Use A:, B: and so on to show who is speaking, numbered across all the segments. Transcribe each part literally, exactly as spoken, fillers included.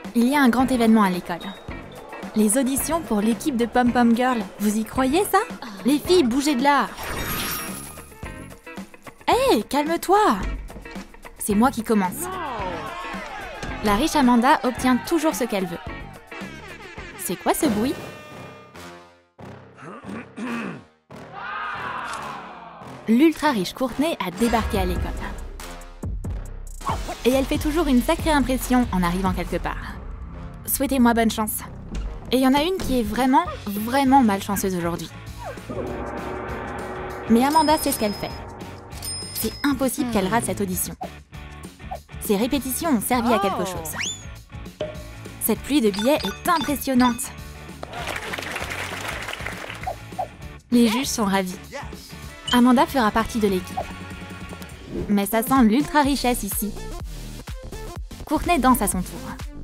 A: Il y a un grand événement à l'école. Les auditions pour l'équipe de Pom Pom Girl. Vous y croyez, ça? Les filles, bougez de là! Hé, hey, calme-toi! C'est moi qui commence. La riche Amanda obtient toujours ce qu'elle veut. C'est quoi ce bruit? L'ultra riche Courtney a débarqué à l'école. Et elle fait toujours une sacrée impression en arrivant quelque part. Souhaitez-moi bonne chance. Et il y en a une qui est vraiment, vraiment malchanceuse aujourd'hui. Mais Amanda sait ce qu'elle fait. C'est impossible qu'elle rate cette audition. Ces répétitions ont servi à quelque chose. Cette pluie de billets est impressionnante. Les juges sont ravis. Amanda fera partie de l'équipe. Mais ça sent l'ultra richesse ici. Courtney danse à son tour.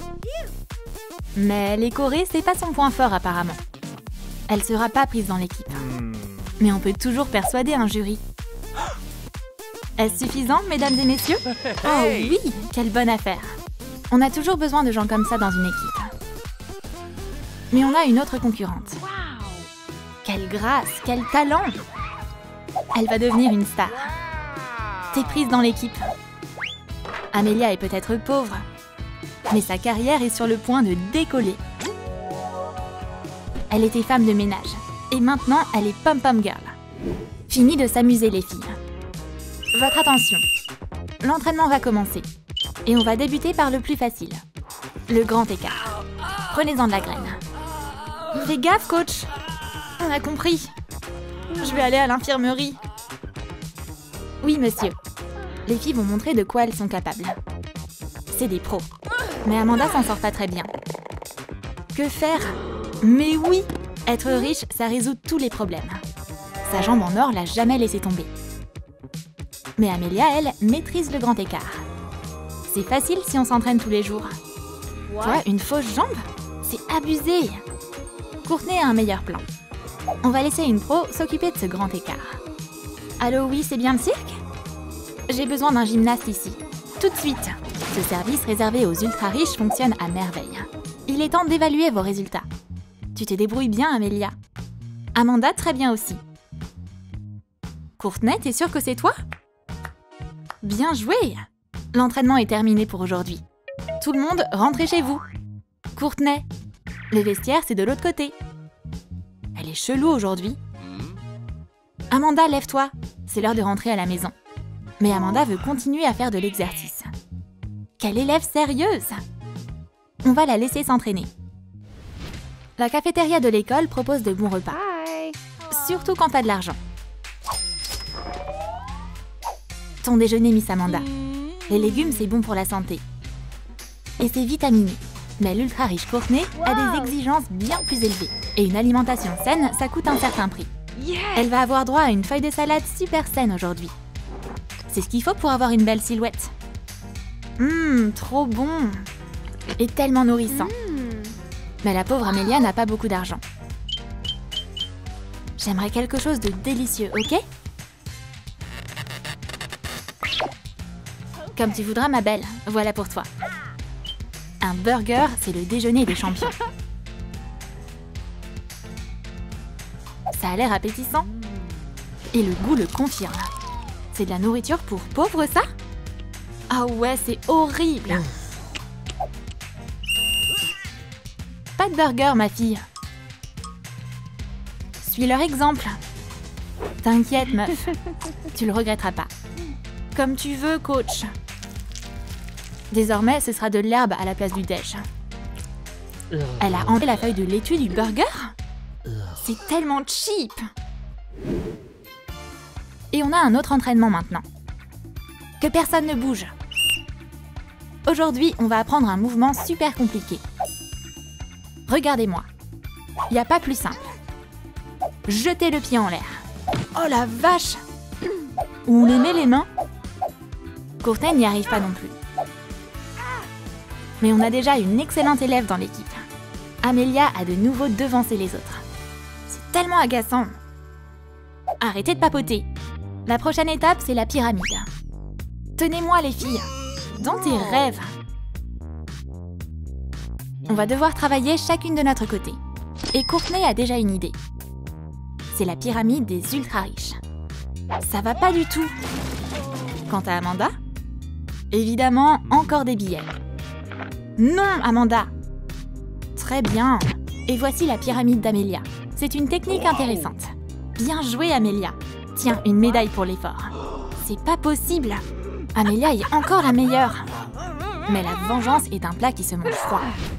A: Mais les chorés, c'est pas son point fort apparemment. Elle sera pas prise dans l'équipe. Mais on peut toujours persuader un jury. Est-ce suffisant, mesdames et messieurs? Oh oui, quelle bonne affaire. On a toujours besoin de gens comme ça dans une équipe. Mais on a une autre concurrente. Quelle grâce, quel talent! Elle va devenir une star. T'es prise dans l'équipe. Amelia est peut-être pauvre, mais sa carrière est sur le point de décoller. Elle était femme de ménage, et maintenant elle est Pom Pom Girl. Fini de s'amuser les filles. Votre attention. L'entraînement va commencer, et on va débuter par le plus facile. Le grand écart. Prenez-en de la graine. Fais gaffe, coach. On a compris. Je vais aller à l'infirmerie. Oui, monsieur. Les filles vont montrer de quoi elles sont capables. C'est des pros. Mais Amanda s'en sort pas très bien. Que faire? Mais oui! Être riche, ça résout tous les problèmes. Sa jambe en or l'a jamais laissé tomber. Mais Amelia, elle, maîtrise le grand écart. C'est facile si on s'entraîne tous les jours. Quoi, une fausse jambe? C'est abusé! Courtney a un meilleur plan. On va laisser une pro s'occuper de ce grand écart. Allô, oui, c'est bien le cirque? J'ai besoin d'un gymnaste ici. Tout de suite. Ce service réservé aux ultra riches fonctionne à merveille. Il est temps d'évaluer vos résultats. Tu te débrouilles bien, Amelia. Amanda, très bien aussi. Courtney, t'es sûre que c'est toi? Bien joué! L'entraînement est terminé pour aujourd'hui. Tout le monde, rentrez chez vous. Courtney, le vestiaire, c'est de l'autre côté. Elle est chelou aujourd'hui. Amanda, lève-toi. C'est l'heure de rentrer à la maison. Mais Amanda veut continuer à faire de l'exercice. Quelle élève sérieuse! On va la laisser s'entraîner. La cafétéria de l'école propose de bons repas. Bye. Surtout quand t'as de l'argent. Ton déjeuner, Miss Amanda. Les légumes, c'est bon pour la santé. Et c'est vitaminé. Mais l'ultra riche Courtney a des exigences bien plus élevées. Et une alimentation saine, ça coûte un certain prix. Elle va avoir droit à une feuille de salade super saine aujourd'hui. C'est ce qu'il faut pour avoir une belle silhouette. Hum, trop bon. Et tellement nourrissant. Mais la pauvre Amelia n'a pas beaucoup d'argent. J'aimerais quelque chose de délicieux, ok? Comme tu voudras, ma belle. Voilà pour toi. Un burger, c'est le déjeuner des champions. Ça a l'air appétissant. Et le goût le confirme. C'est de la nourriture pour pauvres, ça? Ah ouais, c'est horrible. Pas de burger, ma fille. Suis leur exemple. T'inquiète, meuf. Tu le regretteras pas. Comme tu veux, coach. Désormais, ce sera de l'herbe à la place du déj. Elle a enlevé la feuille de laitue du burger? C'est tellement cheap. Et on a un autre entraînement maintenant. Que personne ne bouge. Aujourd'hui, on va apprendre un mouvement super compliqué. Regardez-moi. Il n'y a pas plus simple. Jetez le pied en l'air. Oh la vache! Où les met les mains? Courtney n'y arrive pas non plus. Mais on a déjà une excellente élève dans l'équipe. Amelia a de nouveau devancé les autres. C'est tellement agaçant. Arrêtez de papoter. La prochaine étape, c'est la pyramide. Tenez-moi, les filles. Dans tes rêves. On va devoir travailler chacune de notre côté. Et Courtney a déjà une idée. C'est la pyramide des ultra riches. Ça va pas du tout. Quant à Amanda, évidemment, encore des billets. Non, Amanda! Très bien. Et voici la pyramide d'Amelia. C'est une technique intéressante. Bien joué, Amelia. Tiens, une médaille pour l'effort. C'est pas possible. Amelia est encore la meilleure. Mais la vengeance est un plat qui se mange froid.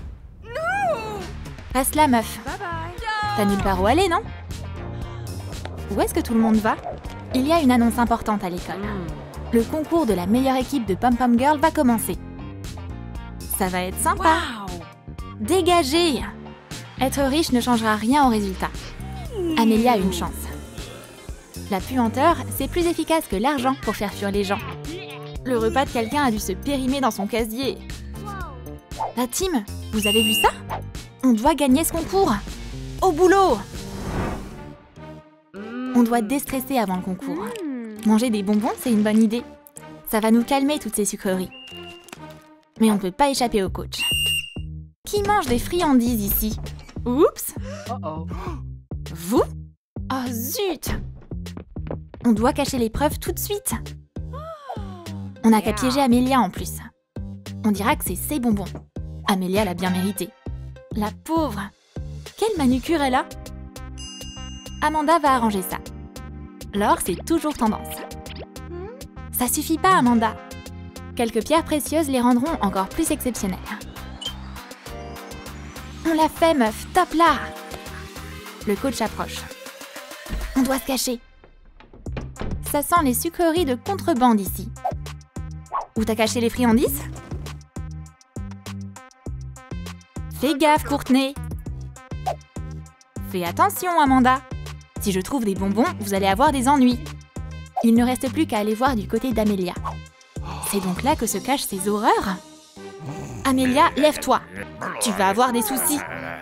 A: Passe la meuf. T'as nulle part où aller, non? Où est-ce que tout le monde va? Il y a une annonce importante à l'école. Le concours de la meilleure équipe de Pom Pom Girl va commencer. Ça va être sympa. Dégagez! Être riche ne changera rien au résultat. Amelia a une chance. La puanteur, c'est plus efficace que l'argent pour faire fuir les gens. Le repas de quelqu'un a dû se périmer dans son casier. La team, vous avez vu ça? On doit gagner ce concours. Au boulot! On doit déstresser avant le concours. Manger des bonbons, c'est une bonne idée. Ça va nous calmer toutes ces sucreries. Mais on ne peut pas échapper au coach. Qui mange des friandises ici? Oups! Vous? Oh zut! On doit cacher les preuves tout de suite. On n'a qu'à piéger Amelia en plus. On dira que c'est ses bonbons. Amelia l'a bien mérité. La pauvre! Quelle manucure elle a? Amanda va arranger ça. L'or, c'est toujours tendance. Ça suffit pas, Amanda. Quelques pierres précieuses les rendront encore plus exceptionnelles. On l'a fait, meuf. Top là! Le coach approche. On doit se cacher. Ça sent les sucreries de contrebande ici. Où t'as caché les friandises? Fais gaffe, Courtney. Fais attention, Amanda. Si je trouve des bonbons, vous allez avoir des ennuis. Il ne reste plus qu'à aller voir du côté d'Amelia. C'est donc là que se cachent ces horreurs? Amelia, lève-toi. Tu vas avoir des soucis.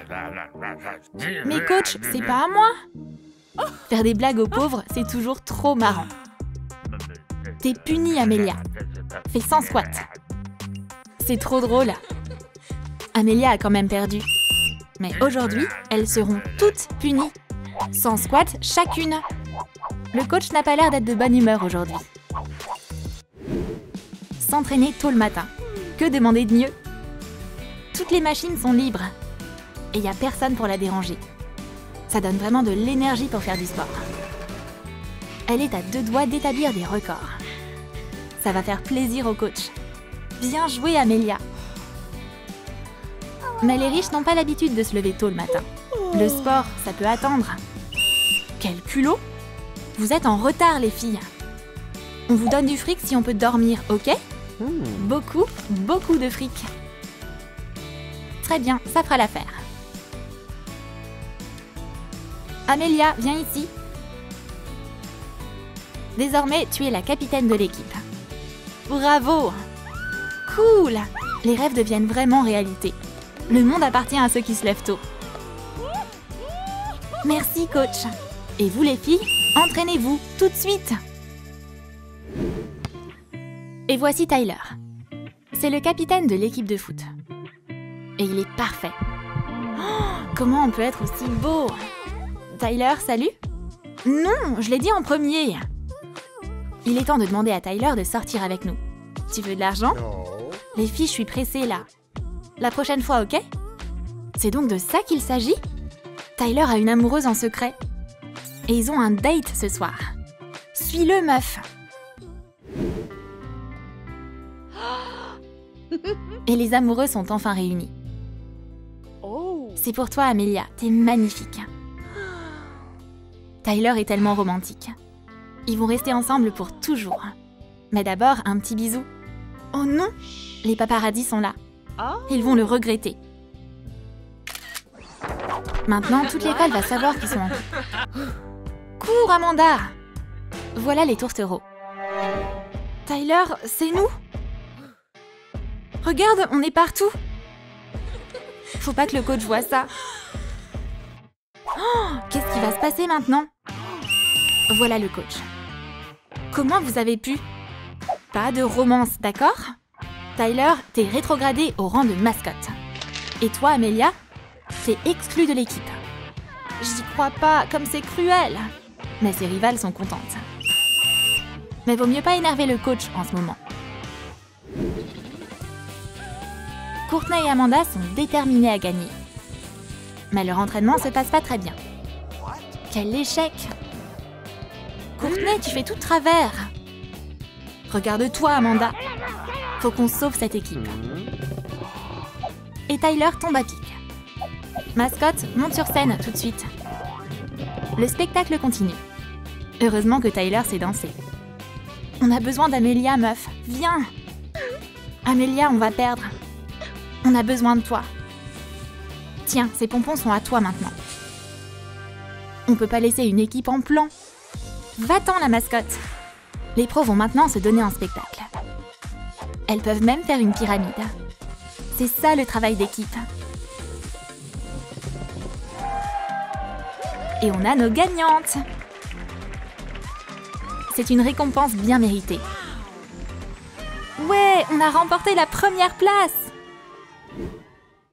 A: Mais coach, c'est pas à moi. Faire des blagues aux pauvres, c'est toujours trop marrant. T'es punie, Amelia. Fais cent squats. C'est trop drôle. Amelia a quand même perdu. Mais aujourd'hui, elles seront toutes punies. cent squats chacune. Le coach n'a pas l'air d'être de bonne humeur aujourd'hui. S'entraîner tôt le matin. Que demander de mieux? Toutes les machines sont libres. Et il n'y a personne pour la déranger. Ça donne vraiment de l'énergie pour faire du sport. Elle est à deux doigts d'établir des records. Ça va faire plaisir au coach. Bien joué, Amelia. Mais les riches n'ont pas l'habitude de se lever tôt le matin. Le sport, ça peut attendre. Quel culot! Vous êtes en retard, les filles. On vous donne du fric si on peut dormir, ok? Beaucoup, beaucoup de fric. Très bien, ça fera l'affaire. Amelia, viens ici. Désormais, tu es la capitaine de l'équipe. Bravo! Cool! Les rêves deviennent vraiment réalité. Le monde appartient à ceux qui se lèvent tôt. Merci, coach. Et vous, les filles, entraînez-vous tout de suite. Et voici Tyler. C'est le capitaine de l'équipe de foot. Et il est parfait. Oh, comment on peut être aussi beau? Tyler, salut? Non, je l'ai dit en premier. Il est temps de demander à Tyler de sortir avec nous. Tu veux de l'argent? Les filles, je suis pressée là. La prochaine fois, ok? C'est donc de ça qu'il s'agit? Tyler a une amoureuse en secret. Et ils ont un date ce soir. Suis-le, meuf! Et les amoureux sont enfin réunis. C'est pour toi, Amelia. T'es magnifique. Tyler est tellement romantique. Ils vont rester ensemble pour toujours. Mais d'abord, un petit bisou. Oh non! Les paparazzis sont là. Ils vont le regretter. Maintenant, toute l'école va savoir qu'ils sont en couple. Cours, Amanda! Voilà les tourtereaux. Tyler, c'est nous? Regarde, on est partout. Faut pas que le coach voie ça. Oh, qu'est-ce qui va se passer maintenant? Voilà le coach. Comment vous avez pu? Pas de romance, d'accord? Tyler, t'es rétrogradé au rang de mascotte. Et toi, Amélia, t'es exclue de l'équipe. J'y crois pas, comme c'est cruel. Mais ses rivales sont contentes. Mais vaut mieux pas énerver le coach en ce moment. Courtney et Amanda sont déterminées à gagner. Mais leur entraînement se passe pas très bien. Quel échec! Courtney, tu fais tout de travers. Regarde-toi, Amanda. Faut qu'on sauve cette équipe. Et Tyler tombe à pic. Mascotte, monte sur scène tout de suite. Le spectacle continue. Heureusement que Tyler sait danser. On a besoin d'Amélia, meuf. Viens! Amélia, on va perdre. On a besoin de toi. Tiens, ces pompons sont à toi maintenant. On peut pas laisser une équipe en plan. Va-t'en, la mascotte. Les pros vont maintenant se donner en spectacle. Elles peuvent même faire une pyramide. C'est ça le travail d'équipe. Et on a nos gagnantes. C'est une récompense bien méritée. Ouais, on a remporté la première place.